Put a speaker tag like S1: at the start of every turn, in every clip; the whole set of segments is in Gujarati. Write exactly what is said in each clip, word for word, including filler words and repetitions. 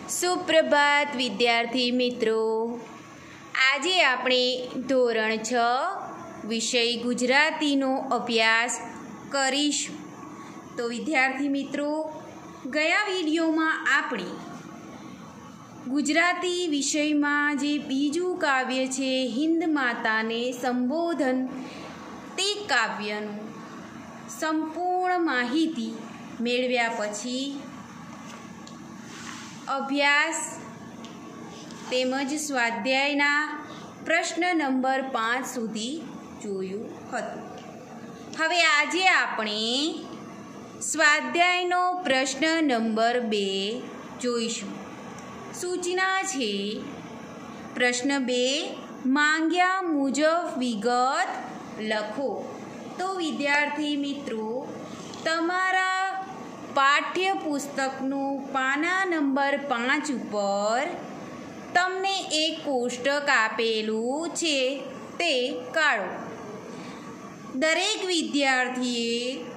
S1: સુપ્રભાત વિદ્યાર્થી મિત્રો, આજે આપણે ધોરણ છ વિષય ગુજરાતીનો અભ્યાસ કરીશું. તો વિદ્યાર્થી મિત્રો, ગયા વિડીયોમાં આપણે ગુજરાતી વિષયમાં જે બીજું કાવ્ય છે હિન્દ માતાને સંબોધન, તે કાવ્યનું સંપૂર્ણ માહિતી મેળવ્યા પછી અભ્યાસ તેમજ સ્વાધ્યાયના પ્રશ્ન નંબર પાંચ સુધી જોયું હતું. હવે આજે આપણે સ્વાધ્યાયનો પ્રશ્ન નંબર બે જોઈશું. સૂચના છે પ્રશ્ન બે, માંગ્યા મુજબ વિગત લખો. તો વિદ્યાર્થી મિત્રો, તમારા પાઠ્યપુસ્તકનું પાના નંબર પાંચ ઉપર તમને એક કોષ્ટક આપેલું છે, તે કાઢો. દરેક વિદ્યાર્થીએ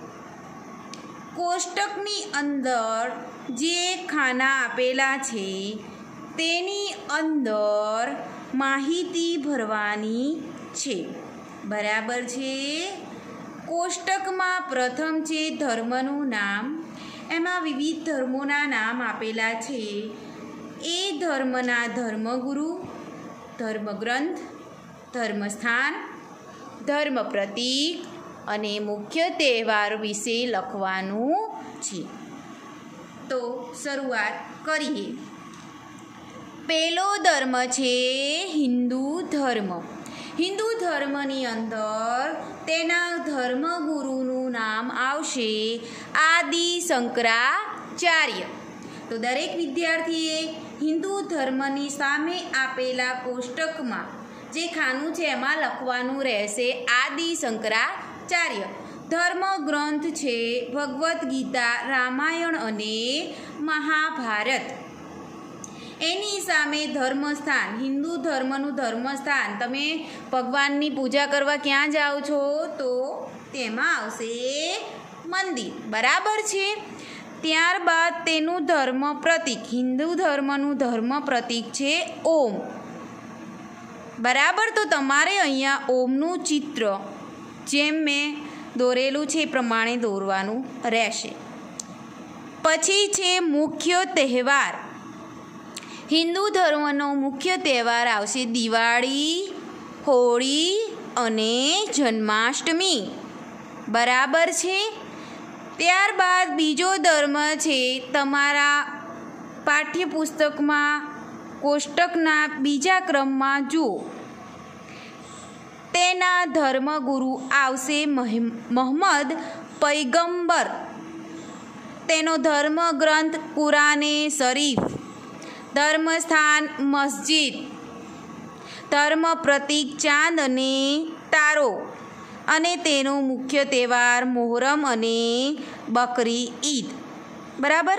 S1: કોષ્ટકની અંદર જે ખાના આપેલા છે તેની અંદર માહિતી ભરવાની છે. બરાબર છે. કોષ્ટકમાં પ્રથમ છે ધર્મનું નામ. એમાં વિવિધ ધર્મોના નામ આપેલા છે. એ ધર્મના ધર્મગુરુ, ધર્મગ્રંથ, ધર્મસ્થાન, ધર્મ પ્રતીક અને મુખ્ય તહેવાર વિશે લખવાનું છે. તો શરૂઆત કરીએ. પહેલો ધર્મ છે હિન્દુ ધર્મ. હિન્દુ ધર્મની અંદર તેના ધર્મગુરુનું નામ આવશે આદિ શંકરાચાર્ય. તો દરેક વિદ્યાર્થીએ હિન્દુ ધર્મની સામે આપેલા કોષ્ટકમાં જે ખાનું છે એમાં લખવાનું રહેશે આદિ શંકરાચાર્ય. ધર્મ ગ્રંથ છે ભગવદ્ ગીતા, રામાયણ અને મહાભારત. એની સામે ધર્મસ્થાન, હિન્દુ ધર્મનું ધર્મસ્થાન, તમે ભગવાનની પૂજા કરવા ક્યાં જાઓ છો? તો તેમાં આવશે મંદિર. બરાબર છે. ત્યારબાદ તેનું ધર્મ પ્રતીક, હિન્દુ ધર્મનું ધર્મ પ્રતીક છે ઓમ. બરાબર. તો તમારે અહીંયા ઓમનું ચિત્ર જેમ મેં દોરેલું છે એ પ્રમાણે દોરવાનું રહેશે. પછી છે મુખ્ય તહેવાર. હિન્દુ ધર્મનો મુખ્ય તહેવાર આવશે દિવાળી, હોળી અને જન્માષ્ટમી. બરાબર છે. ત્યારબાદ બીજો ધર્મ છે, તમારા પાઠ્યપુસ્તકમાં કોષ્ટકના બીજા ક્રમમાં જુઓ, તેના ધર્મગુરુ આવશે મહમ્મદ પૈગંબર. તેનો ધર્મગ્રંથ કુરાને શરીફ. ધર્મસ્થાન મસ્જિદ. ધર્મ પ્રતીક ચાંદ અને તારો. અને તેનો મુખ્ય તહેવાર મોહરમ અને બકરી ઈદ. બરાબર.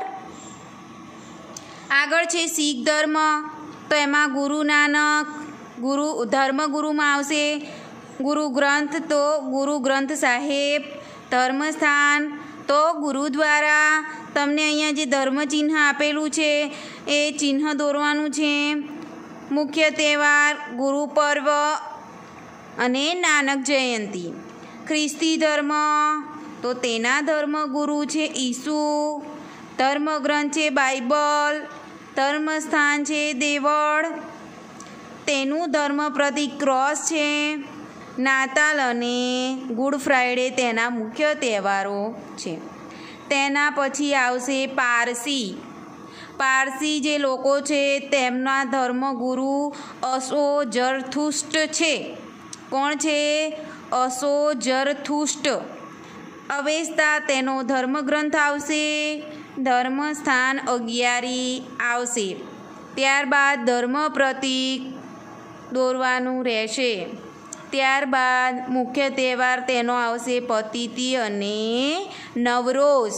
S1: આગળ છે શીખ ધર્મ. તો એમાં ગુરુ નાનક, ગુરુ ધર્મગુરુમાં આવશે ગુરુ ગ્રંથ, તો ગુરુ ગ્રંથ સાહેબ. ધર્મસ્થાન તો ગુરુદ્વારા. તમને અહીંયા જે ધર્મ ચિહ્ન આપેલું છે એ ચિહ્ન દોરવાનું છે. મુખ્ય તહેવાર ગુરુ પર્વ અને નાનક જયંતી. ખ્રિસ્તી ધર્મ, તો તેના ધર્મગુરુ છે ઈસુ. ધર્મગ્રંથ છે બાઇબલ. ધર્મસ્થાન છે દેવળ. તેનું ધર્મ પ્રતીક ક્રોસ છે. નાતાલ અને ગુડ ફ્રાઈડે તેના મુખ્ય તહેવારો છે. તેના પછી આવશે પારસી. પારસી જે લોકો છે તેમના ધર્મગુરુ અશો ઝરથુષ્ટ છે. કોણ છે? અશો ઝરથુષ્ટ. અવેસ્તા તેનો ધર્મગ્રંથ આવશે. ધર્મસ્થાન અગિયારી આવશે. ત્યારબાદ ધર્મ પ્રતીક દોરવાનું રહેશે. ત્યારબાદ મુખ્ય તહેવાર તેનો આવશે પતિથી અને નવરોઝ.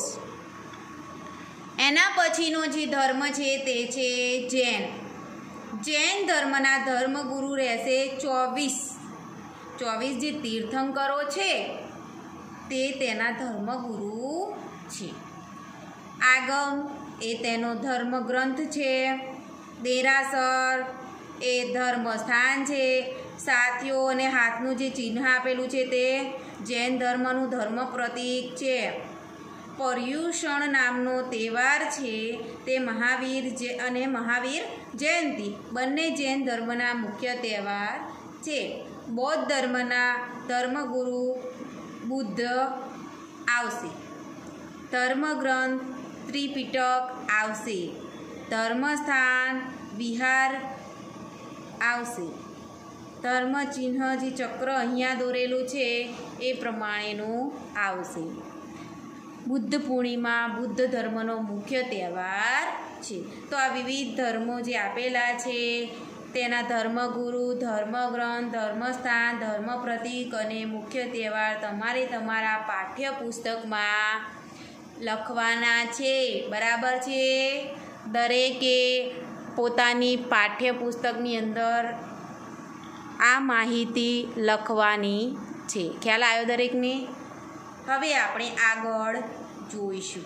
S1: એના પછીનો જે ધર્મ છે તે છે જૈન. જૈન ધર્મના ધર્મગુરુ રહેશે ચોવીસ. ચોવીસ જે તીર્થંકરો છે તે તેના ધર્મગુરુ છે. આગમ એ તેનો ધર્મગ્રંથ છે. દેરાસર એ ધર્મસ્થાન છે. સાથીઓ અને હાથનું જે ચિહ્ન આપેલું છે તે જૈન ધર્મનું ધર્મ પ્રતીક છે. પર્યુષણ નામનો તહેવાર છે તે મહાવીર જે અને મહાવીર જયંતિ બંને જૈન ધર્મના મુખ્ય તહેવાર છે. બૌદ્ધ ધર્મના ધર્મગુરુ બુદ્ધ આવશે. ધર્મગ્રંથ ત્રિપિટક આવશે. ધર્મસ્થાન વિહાર આવશે. ધર્મ ચિહ્ન જે ચક્ર અહીંયા દોરેલું છે એ પ્રમાણેનું આવશે. બુદ્ધ પૂર્ણિમા બુદ્ધ ધર્મનો મુખ્ય તહેવાર છે. તો આ વિવિધ ધર્મો જે આપેલા છે તેના ધર્મગુરુ, ધર્મગ્રંથ, ધર્મસ્થાન, ધર્મ પ્રતીક અને મુખ્ય તહેવાર તમારે તમારા પાઠ્યપુસ્તકમાં લખવાના છે. બરાબર છે. દરેકે પોતાની પાઠ્યપુસ્તકની અંદર આ માહિતી લખવાની છે. ખ્યાલ આવ્યો દરેકને? હવે આપણે આગળ જોઈશું.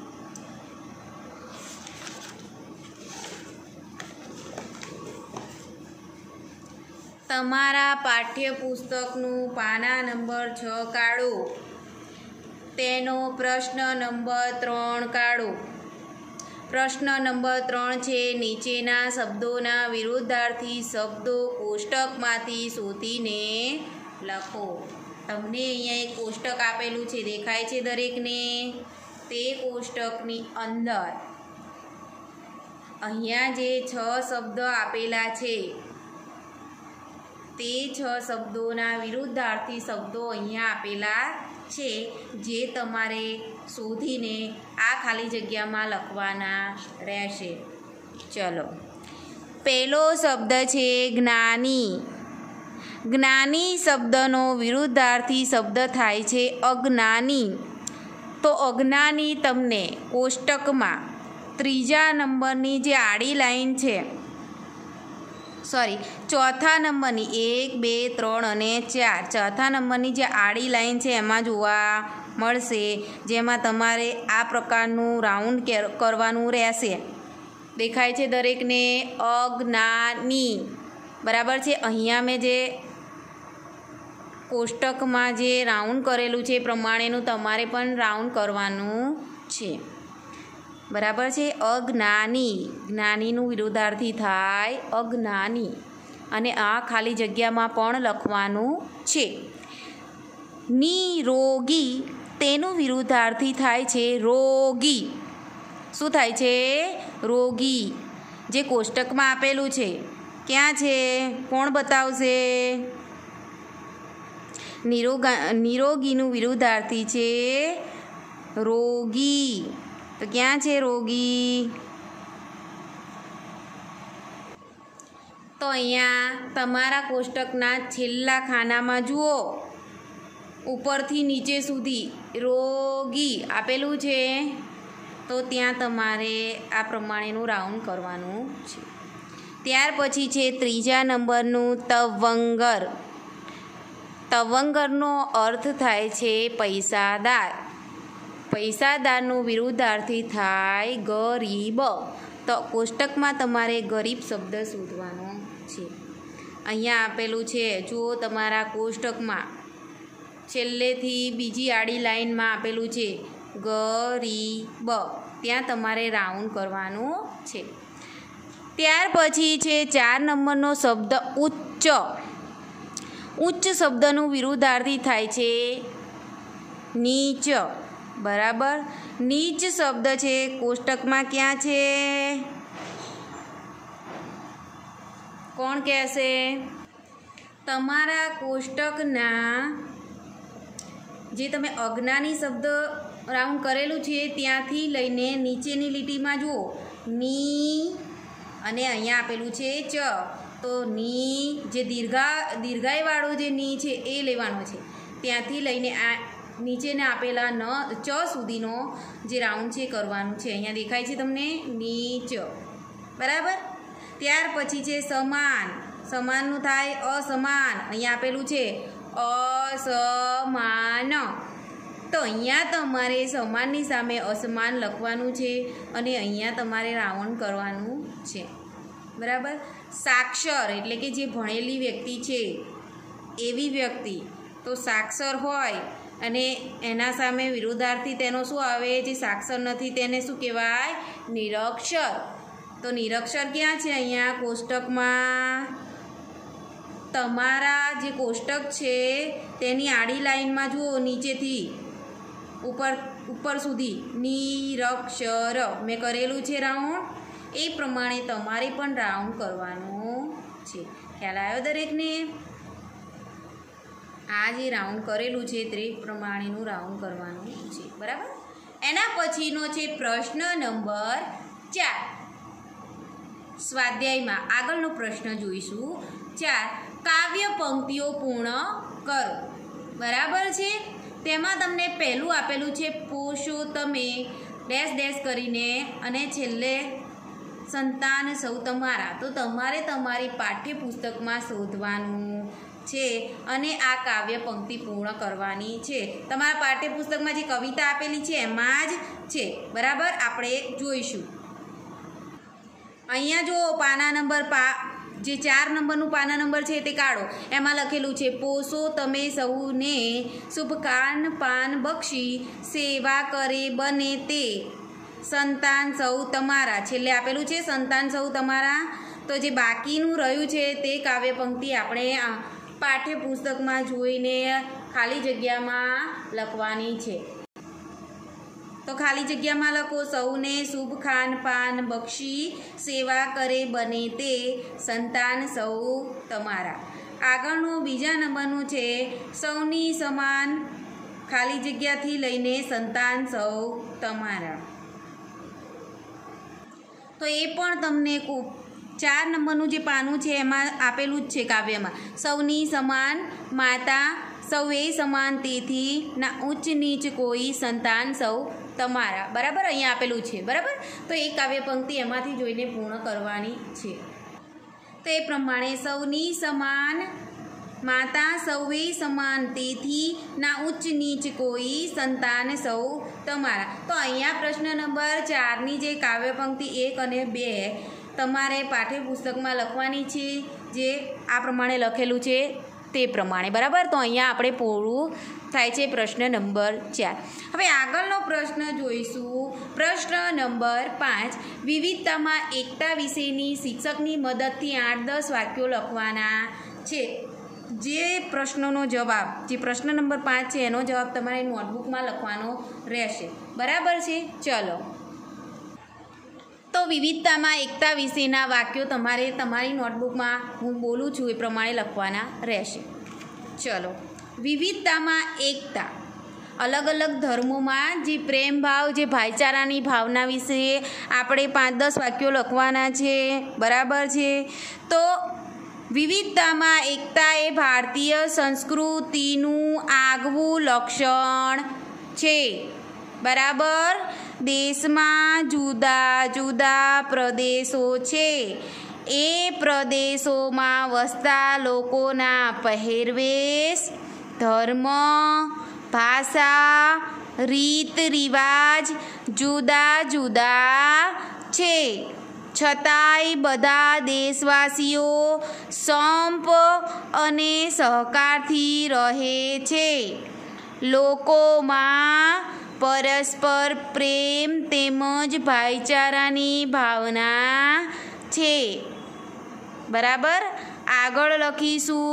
S1: તમારા પાઠ્યપુસ્તકનું પાના નંબર છ કાઢો. તેનો પ્રશ્ન નંબર ત્રણ કાઢો. પ્રશ્ન નંબર ત્રણ છે નીચેના શબ્દોના વિરુદ્ધાર્થી શબ્દો કોષ્ટકમાંથી શોધીને લખો. તમને અહીંયા એક કોષ્ટક આપેલું છે, દેખાય છે દરેકને? તે કોષ્ટકની અંદર અહીંયા જે છ શબ્દો આપેલા છે તે છ શબ્દોના વિરુદ્ધાર્થી શબ્દો અહીંયા આપેલા છે જે તમારે શોધીને આ ખાલી જગ્યામાં લખવાના રહેશે. ચલો, પહેલો શબ્દ છે જ્ઞાની. જ્ઞાની શબ્દનો વિરુદ્ધાર્થી શબ્દ થાય છે અજ્ઞાની. તો અજ્ઞાની તમને કોષ્ટકમાં ત્રીજા નંબરની જે આડી લાઈન છે, સોરી ચોથા નંબરની એક બે ત્રણ અને ચાર, ચોથા નંબરની જે આડી લાઈન છે એમાં જોવા મળશે, જેમાં તમારે આ પ્રકારનું રાઉન્ડ કરવાનું રહેશે. દેખાય છે દરેકને? અજ્ઞાની. બરાબર છે. અહીંયા મેં જે કોષ્ટકમાં જે રાઉન્ડ કરેલું છે એ પ્રમાણેનું તમારે પણ રાઉન્ડ કરવાનું છે. બરાબર છે. અજ્ઞાની, જ્ઞાનીનું વિરુદ્ધાર્થી થાય અજ્ઞાની, અને આ ખાલી જગ્યામાં પણ લખવાનું છે. નિરોગી, તેનું વિરુદ્ધાર્થી થાય છે રોગી. શું થાય છે? રોગી. જે કોષ્ટકમાં આપેલું છે ક્યાં છે? કોણ બતાવશે? નિરોગા નિરોગીનું વિરુદ્ધાર્થી છે રોગી. તો ક્યાં છે રોગી? તો અહીંયા તમારા કોષ્ટકના છેલ્લા ખાનામાં જુઓ, ઉપરથી નીચે સુધી રોગી આપેલું છે. તો ત્યાં તમારે આ પ્રમાણેનું રાઉન્ડ કરવાનું છે. ત્યાર પછી છે ત્રીજા નંબરનું તવંગર. તવંગરનો અર્થ થાય છે પૈસાદાર. પૈસાદારનું વિરુદ્ધાર્થી થાય ગરીબ. તો કોષ્ટકમાં તમારે ગરીબ શબ્દ શોધવાનો છે. અહીંયા આપેલું છે, જુઓ તમારા કોષ્ટકમાં છેલ્લેથી બીજી આડી લાઈનમાં આપેલું છે ગરીબ. ત્યાં તમારે રાઉન્ડ કરવાનું છે. ત્યાર પછી છે ચાર નંબરનો શબ્દ ઉચ્ચ. ઉચ્ચ શબ્દનું વિરુદ્ધાર્થી થાય છે નીચ. બરાબર. નીચ શબ્દ છે કોષ્ટકમાં ક્યાં છે? કોણ કહેશે? તમારા કોષ્ટકના જે તમે અજ્ઞાની શબ્દ રાઉન્ડ કરેલું છે ત્યાંથી લઈને નીચેની લીટીમાં જુઓ, ની અને અહીંયા આપેલું છે ચ. તો ની જે દીર્ઘા દીર્ઘાઈવાળું જે ની છે એ લેવાનો છે. ત્યાંથી લઈને આ નીચેને આપેલા ન ચ સુધીનો જે રાઉન્ડ છે કરવાનું છે. અહીંયા દેખાય છે તમને? નીચ. બરાબર. ત્યાર પછી છે સમાન. સમાનનું થાય અસમાન. અહીંયા આપેલું છે અસમાન. તો તો અહીંયા તમારે સમાનની સામે અસમાન લખવાનું છે અને અહીંયા તમારે રાઉન્ડ કરવાનું છે, બરાબર. સાક્ષર એટલે કે જે ભણેલી વ્યક્તિ છે એવી વ્યક્તિ, તો સાક્ષર હોય અને એના સામે વિરોધાર્થી તેનો શું આવે, જે સાક્ષર નથી તેને શું કહેવાય, નિરક્ષર. તો નિરક્ષર ક્યાં છે, અહીંયા કોષ્ટકમાં તમારા જે કોષ્ટક છે તેની આડી લાઈનમાં જુઓ, નીચેથી ઉપર ઉપર સુધી નિરક્ષર મેં કરેલું છે રાઉન્ડ, એ પ્રમાણે તમારે પણ રાઉન્ડ કરવાનું છે. ખ્યાલ આવ્યો દરેકને? આ જે રાઉન્ડ કરેલું છે તે પ્રમાણેનું રાઉન્ડ કરવાનું છે, બરાબર. એના પછીનો છે પ્રશ્ન નંબર ચાર. સ્વાધ્યાયમાં આગળનો પ્રશ્ન જોઈશું. ચાર, કાવ્ય પંક્તિઓ પૂર્ણ કરો, બરાબર છે. તેમાં તમને પહેલું આપેલું છે પોષો તમે ડેશ ડેશ કરીને અને છેલ્લે સંતાન સૌ તમારા. તો તમારે તમારી પાઠ્યપુસ્તકમાં શોધવાનું છે અને આ કાવ્ય પંક્તિ પૂર્ણ કરવાની છે. તમારા પાઠ્યપુસ્તકમાં જે કવિતા આપેલી છે એમાં જ છે, બરાબર. આપણે જોઈશું. અહીંયા જો પાના નંબર પા જે ચાર નંબરનું પાના નંબર છે તે કાઢો. એમાં લખેલું છે પોષો તમે સૌને શુભ કાન પાન બક્ષી, સેવા કરે બને તે સંતાન સૌ તમારા. છેલ્લે આપેલું છે સંતાન સૌ તમારા. તો જે બાકીનું રહ્યું છે તે કાવ્ય પંક્તિ આપણે પાઠ્યપુસ્તકમાં જોઈને ખાલી જગ્યામાં લખવાની છે. તો ખાલી જગ્યામાં લખો સૌને શુભ ખાન પાન બક્ષી, સેવા કરે બને તે સંતાન સૌ તમારા. આગળનું બીજા નંબરનું છે સૌની સમાન ખાલી જગ્યાથી લઈને સંતાન સૌ તમારા. તો એ પણ તમને ચાર નંબરનું જે પાનું છે એમાં આપેલું જ છે કાવ્યમાં. સૌની સમાન માતા, સૌએ સમાન તેથી ના ઉચ્ચ નીચ કોઈ સંતાન સૌ તમારા, બરાબર. અહીંયા આપેલું છે, બરાબર. તો એ કાવ્ય પંક્તિ એમાંથી જોઈને પૂર્ણ કરવાની છે. તો એ પ્રમાણે સૌની સમાન માતા, સૌએ સમાન તેથી ના ઉચ્ચ નીચ કોઈ સંતાન સૌ તમારા. તો અહીંયા પ્રશ્ન નંબર ચારની જે કાવ્ય પંક્તિ એક અને બે તમારે પાઠ્યપુસ્તકમાં લખવાની છે, જે આ પ્રમાણે લખેલું છે તે પ્રમાણે, બરાબર. તો અહીંયા આપણે પૂરું થાય છે પ્રશ્ન નંબર ચાર. હવે આગળનો પ્રશ્ન જોઈશું. પ્રશ્ન નંબર પાંચ, વિવિધતામાં એકતા વિશેની શિક્ષકની મદદથી આઠ દસ વાક્યો લખવાના છે. જે પ્રશ્નોનો જવાબ, જે પ્રશ્ન નંબર પાંચ છે એનો જવાબ તમારે નોટબુકમાં લખવાનો રહેશે, બરાબર છે. ચલો, તો વિવિધતામાં એકતા વિશેના વાક્યો તમારે તમારી નોટબુકમાં હું બોલું છું એ પ્રમાણે લખવાના રહેશે. ચલો, વિવિધતામાં એકતા. અલગ અલગ ધર્મોમાં જે પ્રેમ ભાવ, જે ભાઈચારાની ભાવના વિશે આપણે પાંચ દસ વાક્યો લખવાના છે, બરાબર છે. તો વિવિધતામાં એકતા એ ભારતીય સંસ્કૃતિનું આગવું લક્ષણ છે, બરાબર. દેશમાં જુદા જુદા પ્રદેશો છે, એ પ્રદેશોમાં વસતા લોકોના પહેરવેશ, ધર્મ, ભાષા, રીત રિવાજ જુદા જુદા છે. છતાંય બધા દેશવાસીઓ સંપ અને સહકારથી રહે છે. લોકોમાં પરસ્પર પ્રેમ તેમજ ભાઈચારાની ભાવના છે, બરાબર. આગળ લખીશું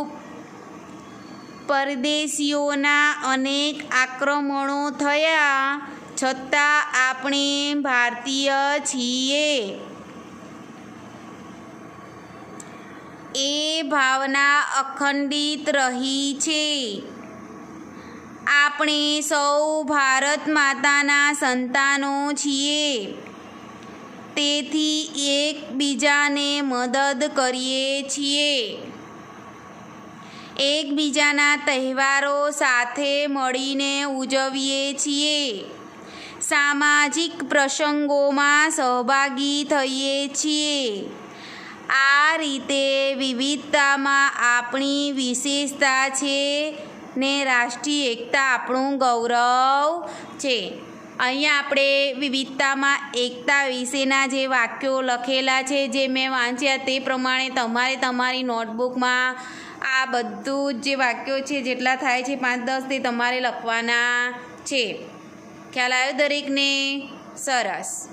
S1: પરદેશીઓના અનેક આક્રમણો થયા છતાં આપણે ભારતીય છીએ, એ ભાવના અખંડિત રહી છે. આપણે સૌ ભારત માતાના સંતાનો છીએ, તેથી એકબીજાને મદદ કરીએ છીએ. એકબીજાના તહેવારો સાથે મળીને ઉજવીએ છીએ. સામાજિક પ્રસંગોમાં સહભાગી થઈએ છીએ. આ રીતે વિવિધતામાં આપણી વિશેષતા છે ને રાષ્ટ્રીય એકતા આપણું ગૌરવ છે. અહીંયા આપણે વિવિધતામાં એકતા વિશેના જે વાક્યો લખેલા છે જે મેં વાંચ્યા તે પ્રમાણે તમારે તમારી નોટબુકમાં આ બધું જ જે વાક્યો છે જેટલા થાય છે પાંચ દસ તે તમારે લખવાના છે. ખ્યાલ આવ્યો દરેકને? સરસ.